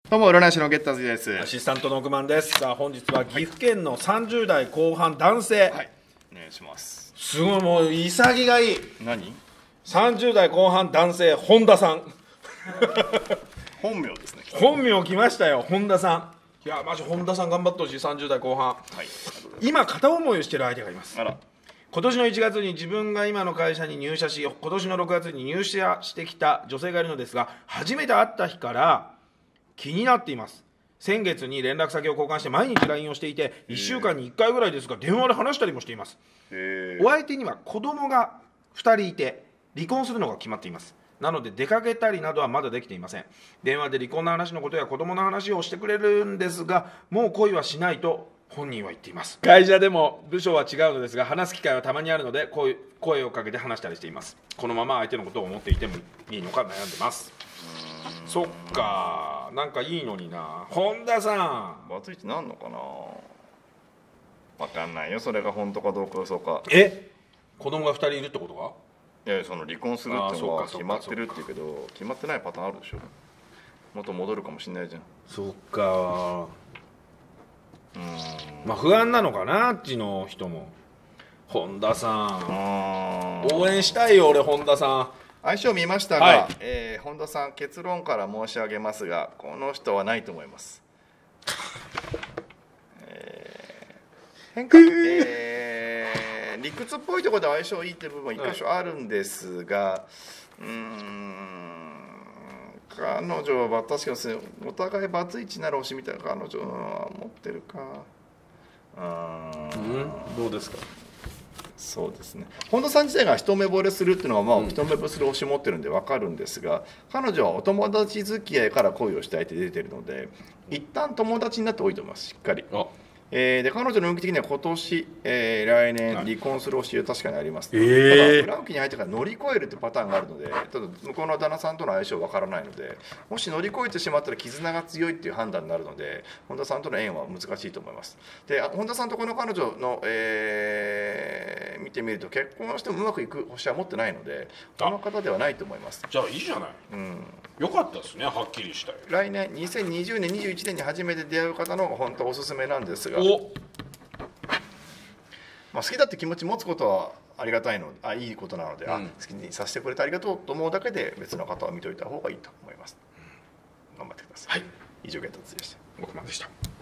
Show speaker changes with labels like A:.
A: どうも占い師のゲッターズです。
B: アシスタントの億万です。さあ本日は岐阜県の30代後半男性、
A: はい、お願いします。
B: すごいもう潔がいい。
A: 何
B: 30代後半男性本田さん
A: 本名ですね。
B: 本名来ましたよ、本田さん。いやマジ本田さん頑張ってほしい。30代後半、
A: はい、
B: 今片思いをしてる相手がいます。
A: あら、
B: 今年の1月に自分が今の会社に入社し、今年の6月に入社してきた女性がいるのですが、初めて会った日から気になっています。先月に連絡先を交換して毎日 LINE をしていて、1週間に1回ぐらいですが電話で話したりもしています。お相手には子供が2人いて離婚するのが決まっています。なので出かけたりなどはまだできていません。電話で離婚の話のことや子供の話をしてくれるんですが、もう恋はしないと本人は言っています。会社でも部署は違うのですが、話す機会はたまにあるので声をかけて話したりしています。このまま相手のことを思っていてもいいのか悩んでます。そっか、なんかいいのにな。本田さん、
A: バツイチなんのかな。わかんないよ、それが本当かどうか嘘か。
B: 子供が2人いるってことか。
A: いや、その離婚するってのは決まってるって言うけど、決まってないパターンあるでしょ。もっと戻るかもしれないじゃん。
B: そっか。まあ不安なのかな、あっちの人も。本田さん、応援したいよ俺。本田さん
A: 相性見ましたが、
B: はい、
A: 本田さん、結論から申し上げますが、この人はないと思います。変化、理屈っぽいところで相性いいっていう部分は一箇所あるんですが、彼女は確かにお互いバツイチなら推しみたいな彼女は持ってるか。
B: どうですか。
A: そうですね、本田さん自体が一目惚れするっていうのは、まあ一目惚れする推し持ってるんで分かるんですが、彼女はお友達付き合いから恋をしたいって出てるので、一旦友達になっておいてます、しっかり。で彼女の運気的には今年、来年離婚する推しは確かにあります、ただ裏運気に入ってから乗り越えるってパターンがあるので、ただ向こうの旦那さんとの相性わからないので、もし乗り越えてしまったら絆が強いっていう判断になるので、本田さんとの縁は難しいと思います。で本田さんとこの彼女の、見てみると結婚してもうまくいく星は持ってないので、この方ではないと思います。
B: じゃあいいじゃない、よかったですね、はっきりしたよ。
A: 来年2020年21年に初めて出会う方の方が本当はおすすめなんですが、まあ、好きだって気持ち持つことはありがたいの、いいことなので、好きにさせてくれてありがとうと思うだけで別の方を見といた方がいいと思います。頑張ってください。以上、ゲッターズでした。
B: 僕までした。